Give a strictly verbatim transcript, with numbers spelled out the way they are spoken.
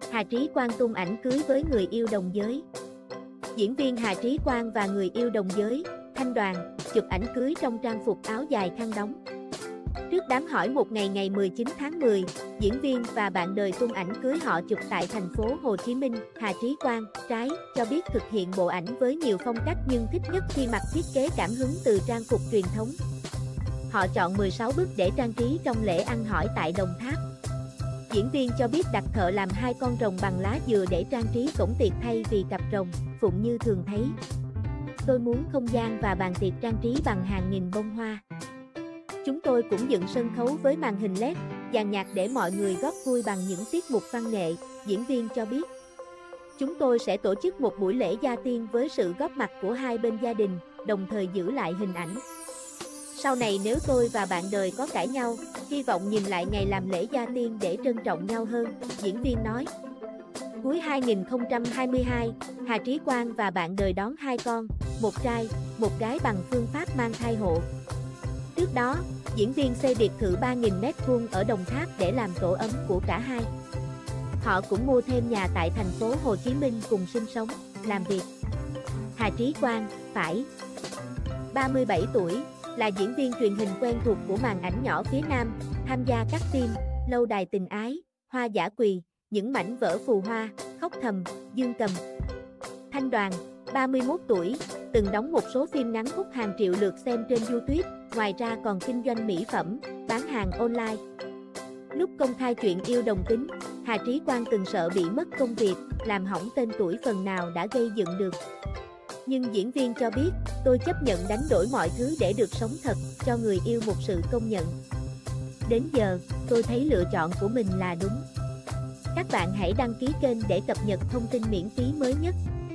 Hà Trí Quang tung ảnh cưới với người yêu đồng giới. Diễn viên Hà Trí Quang và người yêu đồng giới, Thanh Đoàn, chụp ảnh cưới trong trang phục áo dài khăn đóng. Trước đám hỏi một ngày ngày mười chín tháng mười, diễn viên và bạn đời tung ảnh cưới họ chụp tại thành phố Hồ Chí Minh. Hà Trí Quang, trái, cho biết thực hiện bộ ảnh với nhiều phong cách nhưng thích nhất khi mặc thiết kế cảm hứng từ trang phục truyền thống. Họ chọn mười sáu bức để trang trí trong lễ ăn hỏi tại Đồng Tháp. Diễn viên cho biết đặt thợ làm hai con rồng bằng lá dừa để trang trí cổng tiệc thay vì cặp rồng, phụng như thường thấy. Tôi muốn không gian và bàn tiệc trang trí bằng hàng nghìn bông hoa. Chúng tôi cũng dựng sân khấu với màn hình led, dàn nhạc để mọi người góp vui bằng những tiết mục văn nghệ, diễn viên cho biết. Chúng tôi sẽ tổ chức một buổi lễ gia tiên với sự góp mặt của hai bên gia đình, đồng thời giữ lại hình ảnh. Sau này nếu tôi và bạn đời có cãi nhau, hy vọng nhìn lại ngày làm lễ gia tiên để trân trọng nhau hơn, diễn viên nói. Cuối hai nghìn không trăm hai mươi hai, Hà Trí Quang và bạn đời đón hai con, một trai, một gái bằng phương pháp mang thai hộ. Trước đó, diễn viên xây biệt thự ba nghìn mét vuông ở Đồng Tháp để làm tổ ấm của cả hai. Họ cũng mua thêm nhà tại thành phố Hồ Chí Minh cùng sinh sống, làm việc. Hà Trí Quang, phải, ba mươi bảy tuổi, là diễn viên truyền hình quen thuộc của màn ảnh nhỏ phía Nam, tham gia các phim Lâu đài tình ái, Hoa dã quỳ, Những mảnh vỡ phù hoa, Khóc thầm, Dương cầm. Thanh Đoàn, ba mươi mốt tuổi, từng đóng một số phim ngắn hút hàng triệu lượt xem trên YouTube, ngoài ra còn kinh doanh mỹ phẩm, bán hàng online. Lúc công khai chuyện yêu đồng tính, Hà Trí Quang từng sợ bị mất công việc, làm hỏng tên tuổi phần nào đã gây dựng được. Nhưng diễn viên cho biết, tôi chấp nhận đánh đổi mọi thứ để được sống thật, cho người yêu một sự công nhận. Đến giờ, tôi thấy lựa chọn của mình là đúng. Các bạn hãy đăng ký kênh để cập nhật thông tin miễn phí mới nhất.